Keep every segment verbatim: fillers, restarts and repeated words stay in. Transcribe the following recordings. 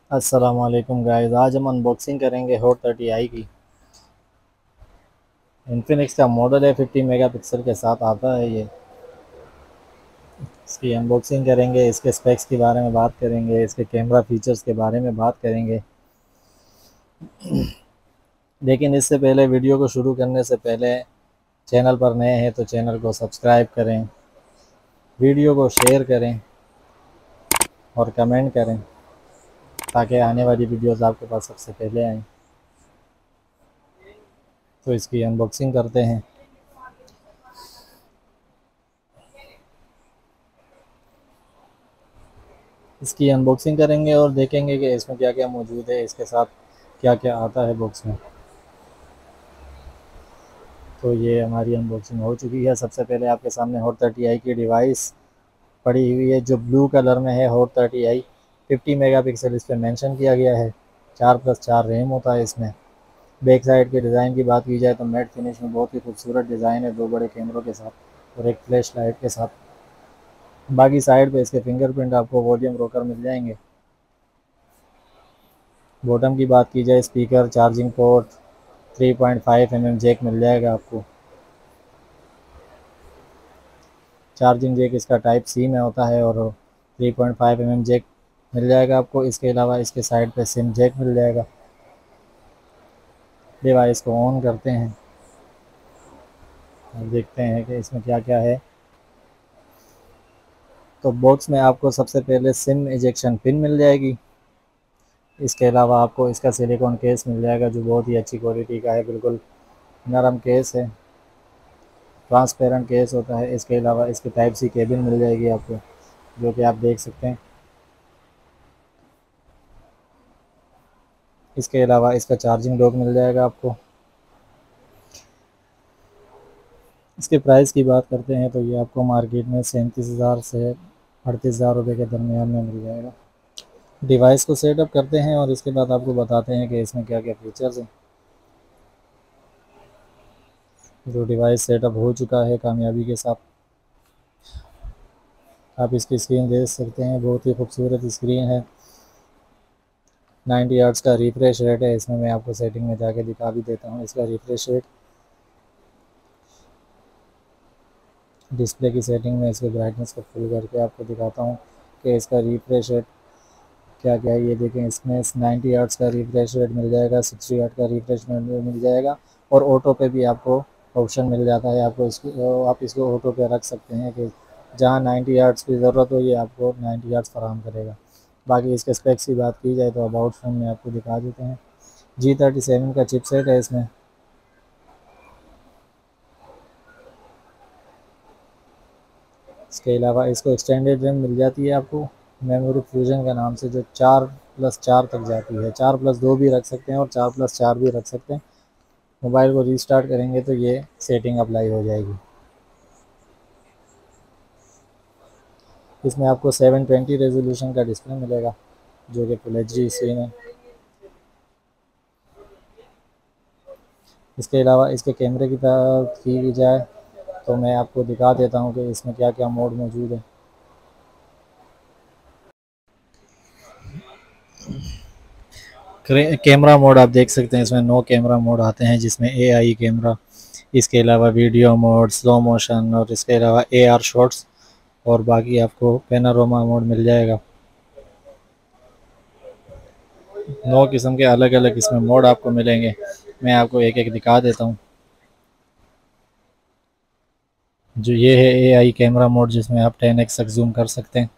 अस्सलाम वालेकुम गाइस। आज हम अनबॉक्सिंग करेंगे हॉट थर्टी आई की। इन्फिनिक्स का मॉडल है, फिफ्टी मेगापिक्सल के साथ आता है ये। इसकी अनबॉक्सिंग करेंगे, इसके स्पेक्स के बारे में बात करेंगे, इसके कैमरा फीचर्स के बारे में बात करेंगे। लेकिन इससे पहले, वीडियो को शुरू करने से पहले, चैनल पर नए हैं तो चैनल को सब्सक्राइब करें, वीडियो को शेयर करें और कमेंट करें ताकि आने वाली वीडियोस आपके पास सबसे पहले आएँ। तो इसकी अनबॉक्सिंग करते हैं। इसकी अनबॉक्सिंग करेंगे और देखेंगे कि इसमें क्या क्या मौजूद है, इसके साथ क्या क्या आता है बॉक्स में। तो ये हमारी अनबॉक्सिंग हो चुकी है। सबसे पहले आपके सामने हॉट थर्टी आई की डिवाइस पड़ी हुई है जो ब्लू कलर में है। Hot thirty i fifty megapixel इस पर मेंशन किया गया है। चार प्लस चार रैम होता है इसमें। बैक साइड के डिज़ाइन की बात की जाए तो मैट फिनिश में बहुत ही खूबसूरत डिज़ाइन है, दो बड़े कैमरों के साथ और एक फ्लैश लाइट के साथ। बाकी साइड पे इसके फिंगरप्रिंट आपको वॉल्यूम रोकर मिल जाएंगे। बॉटम की बात की जाए, speaker, charging port, three point five mm एम जैक मिल जाएगा आपको। चार्जिंग जैक इसका टाइप सी में होता है और थ्री पॉइंट फाइव एम एम जैक मिल जाएगा आपको। इसके अलावा इसके साइड पे सिम जैक मिल जाएगा। डिवाइस को ऑन करते हैं और देखते हैं कि इसमें क्या क्या है। तो बॉक्स में आपको सबसे पहले सिम इजेक्शन पिन मिल जाएगी। इसके अलावा आपको इसका सिलिकॉन केस मिल जाएगा जो बहुत ही अच्छी क्वालिटी का है, बिल्कुल नरम केस है, ट्रांसपेरेंट केस होता है। इसके अलावा इसकी टाइप सी केबिन मिल जाएगी आपको, जो कि आप देख सकते हैं। इसके अलावा इसका चार्जिंग डॉक मिल जाएगा आपको। इसके प्राइस की बात करते हैं तो ये आपको मार्केट में सैंतीस हज़ार से अड़तीस हज़ार रुपये के दरमियान में मिल जाएगा। डिवाइस को सेटअप करते हैं और इसके बाद आपको बताते हैं कि इसमें क्या क्या फीचर्स हैं। जो डिवाइस सेटअप हो चुका है कामयाबी के साथ। आप इसकी स्क्रीन देख सकते हैं, बहुत ही खूबसूरत स्क्रीन है। नाइन्टी हर्ट्ज़ का रिफ्रेश रेट है इसमें। मैं आपको सेटिंग में जाके दिखा भी देता हूँ इसका रिफ्रेश रेट। डिस्प्ले की सेटिंग में इसके ब्राइटनेस को फुल करके आपको दिखाता हूँ कि इसका रिफ्रेश रेट क्या क्या है। ये देखें, इसमें नाइन्टी हर्ट्ज़ का रिफ्रेश रेट मिल जाएगा, सिक्सटी हर्ट्ज़ का रिफ्रेश रेट मिल जाएगा और ऑटो पे भी आपको ऑप्शन मिल जाता है। आपको इसको आप इसको ऑटो पे रख सकते हैं कि जहाँ नाइन्टी हर्ट्ज़ की ज़रूरत हो ये आपको नाइन्टी हर्ट्ज़ फराहम करेगा। बाकी इसके स्पेक्स की बात की जाए तो अबाउट फ़ोन में आपको दिखा देते हैं। जी थर्टी सेवन का चिपसेट है इसमें। इसके अलावा इसको एक्सटेंडेड रैम मिल जाती है आपको मेमोरी फ्यूजन के नाम से, जो चार प्लस चार तक जाती है। चार प्लस दो भी रख सकते हैं और चार प्लस चार भी रख सकते हैं। मोबाइल को रीस्टार्ट करेंगे तो ये सेटिंग अप्लाई हो जाएगी। इसमें आपको सेवन ट्वेंटी रेजोल्यूशन का डिस्प्ले मिलेगा जो कि फुल एच डी स्क्रीन है। इसके अलावा इसके कैमरे की बात की जाए तो मैं आपको दिखा देता हूँ कि इसमें क्या क्या मोड मौजूद है। कैमरा मोड आप देख सकते हैं, इसमें नौ कैमरा मोड आते हैं जिसमें ए आई कैमरा, इसके अलावा वीडियो मोड, स्लो मोशन और इसके अलावा ए आर शॉट्स और बाकी आपको पैनारोमा मोड मिल जाएगा। नौ किस्म के अलग अलग इसमें मोड आपको मिलेंगे। मैं आपको एक एक दिखा देता हूँ। जो ये है ए आई कैमरा मोड जिसमें आप टेन एक्स तक जूम कर सकते हैं।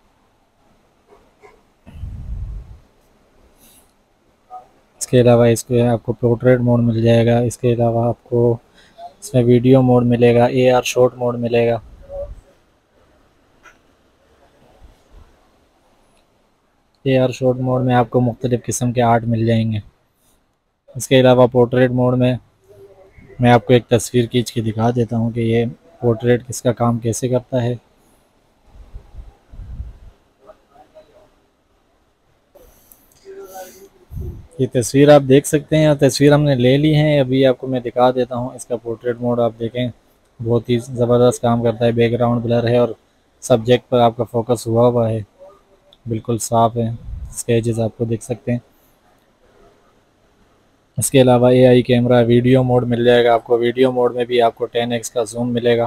इसके अलावा इसको आपको पोर्ट्रेट मोड मिल जाएगा। इसके अलावा आपको इसमें वीडियो मोड मिलेगा, ए आर शॉर्ट मोड मिलेगा। ए आर शॉर्ट मोड में आपको मुख्तलिफ़ किस्म के आर्ट मिल जाएंगे। इसके अलावा पोर्ट्रेट मोड में मैं आपको एक तस्वीर खींच के दिखा देता हूँ कि ये पोर्ट्रेट किसका काम कैसे करता है। ये तस्वीर आप देख सकते हैं, तस्वीर हमने ले ली है। अभी आपको मैं दिखा देता हूँ इसका पोर्ट्रेट मोड। आप देखें, बहुत ही ज़बरदस्त काम करता है। बैकग्राउंड ब्लर है और सब्जेक्ट पर आपका फोकस हुआ हुआ है, बिल्कुल साफ़ है। इसके एजेस आपको देख सकते हैं। इसके अलावा एआई कैमरा वीडियो मोड मिल जाएगा आपको। वीडियो मोड में भी आपको टेन एक्स का जूम मिलेगा।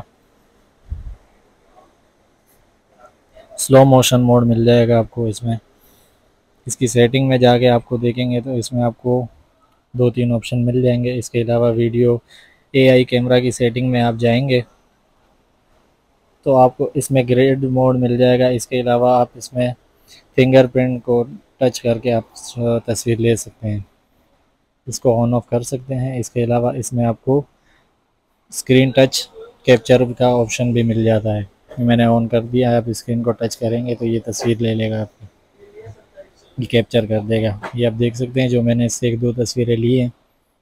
स्लो मोशन मोड मिल जाएगा आपको इसमें। इसकी सेटिंग में जाके आपको देखेंगे तो इसमें आपको दो तीन ऑप्शन मिल जाएंगे। इसके अलावा वीडियो एआई कैमरा की सेटिंग में आप जाएंगे तो आपको इसमें ग्रेड मोड मिल जाएगा। इसके अलावा आप इसमें फिंगरप्रिंट को टच करके आप तस्वीर ले सकते हैं, इसको ऑन ऑफ कर सकते हैं। इसके अलावा इसमें आपको स्क्रीन टच कैप्चर का ऑप्शन भी मिल जाता है। मैंने ऑन कर दिया है। आप स्क्रीन को टच करेंगे तो ये तस्वीर ले लेगा आपकी, ये कैप्चर कर देगा। ये आप देख सकते हैं जो मैंने इससे एक दो तस्वीरें ली हैं।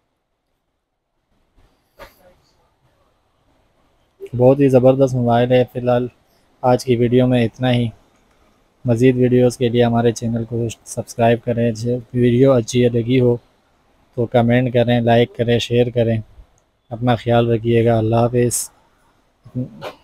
बहुत ही ज़बरदस्त मोबाइल है। फ़िलहाल आज की वीडियो में इतना ही। मज़ीद वीडियोस के लिए हमारे चैनल को सब्सक्राइब करें। जो वीडियो अच्छी लगी हो तो कमेंट करें, लाइक करें, शेयर करें। अपना ख्याल रखिएगा। अल्लाह हाफ़िज़।